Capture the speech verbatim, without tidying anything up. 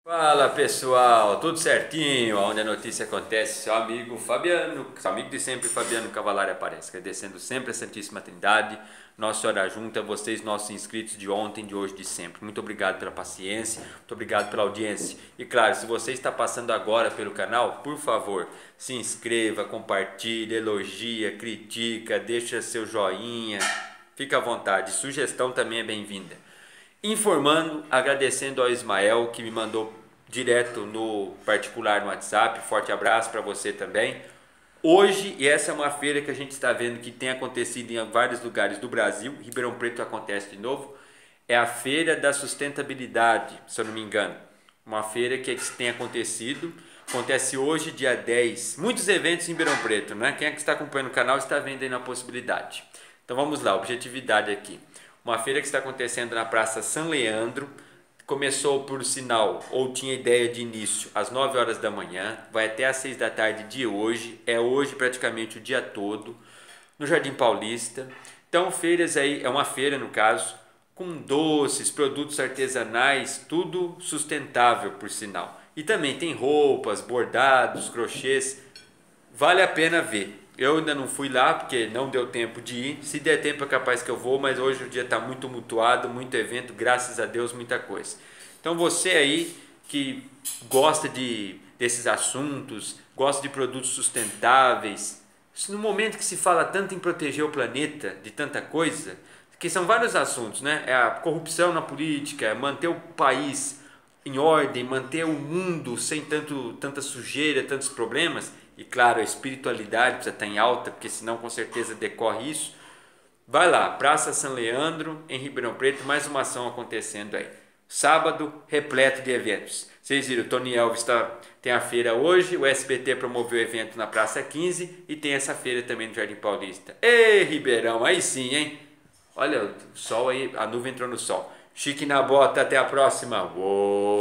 Fala pessoal, tudo certinho? Onde a notícia acontece, seu amigo Fabiano, seu amigo de sempre, Fabiano Cavalari aparece, agradecendo sempre a Santíssima Trindade, Nossa Senhora junta, vocês, nossos inscritos de ontem, de hoje, de sempre. Muito obrigado pela paciência, muito obrigado pela audiência. E claro, se você está passando agora pelo canal, por favor, se inscreva, compartilhe, elogia, critica, deixa seu joinha, fica à vontade, sugestão também é bem-vinda. Informando, agradecendo ao Ismael que me mandou direto no particular no WhatsApp. Forte abraço para você também. Hoje, e essa é uma feira que a gente está vendo que tem acontecido em vários lugares do Brasil, Ribeirão Preto acontece de novo, é a Feira da Sustentabilidade, se eu não me engano. Uma feira que tem acontecido, acontece hoje, dia dez. Muitos eventos em Ribeirão Preto, né? Quem é que está acompanhando o canal está vendo aí na possibilidade. Então vamos lá, objetividade aqui. Uma feira que está acontecendo na Praça São Leandro, começou por sinal, ou tinha ideia de início, às nove horas da manhã, vai até às seis da tarde de hoje, é hoje praticamente o dia todo, no Jardim Paulista. Então feiras aí, é uma feira no caso, com doces, produtos artesanais, tudo sustentável por sinal. E também tem roupas, bordados, crochês, vale a pena ver. Eu ainda não fui lá porque não deu tempo de ir. Se der tempo é capaz que eu vou, mas hoje o dia está muito tumultuado, muito evento, graças a Deus, muita coisa. Então você aí que gosta de, desses assuntos, gosta de produtos sustentáveis, no momento que se fala tanto em proteger o planeta de tanta coisa, que são vários assuntos, né? É a corrupção na política, é manter o país em ordem, manter o mundo sem tanto, tanta sujeira, tantos problemas. E claro, a espiritualidade precisa estar em alta, porque senão com certeza decorre isso. Vai lá, Praça São Leandro, em Ribeirão Preto, mais uma ação acontecendo aí. Sábado, repleto de eventos. Vocês viram, o Tony Elvis tá, tem a feira hoje, o S B T promoveu o evento na Praça quinze e tem essa feira também no Jardim Paulista. Ei, Ribeirão, aí sim, hein? Olha o sol aí, a nuvem entrou no sol. Chique na bota, até a próxima. Uou!